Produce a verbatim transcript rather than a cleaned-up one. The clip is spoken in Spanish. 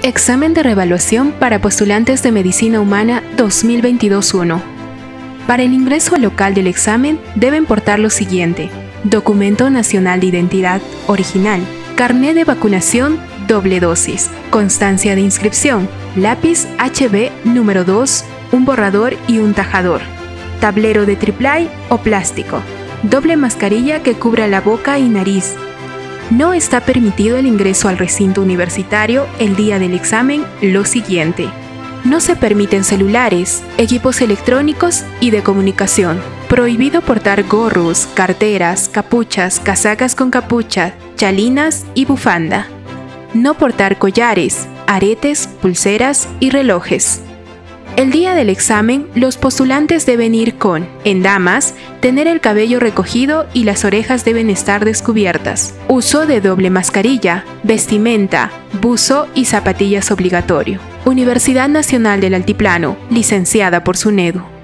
Examen de revaluación para postulantes de Medicina Humana dos mil veintidós uno. Para el ingreso al local del examen deben portar lo siguiente: Documento Nacional de Identidad original, carnet de vacunación doble dosis, constancia de inscripción, lápiz H B número dos, un borrador y un tajador, tablero de triplay o plástico, doble mascarilla que cubra la boca y nariz. No está permitido el ingreso al recinto universitario el día del examen lo siguiente: no se permiten celulares, equipos electrónicos y de comunicación. Prohibido portar gorros, carteras, capuchas, casacas con capucha, chalinas y bufanda. No portar collares, aretes, pulseras y relojes. El día del examen, los postulantes deben ir con, en damas, tener el cabello recogido y las orejas deben estar descubiertas. Uso de doble mascarilla, vestimenta, buzo y zapatillas obligatorio. Universidad Nacional del Altiplano, licenciada por SUNEDU.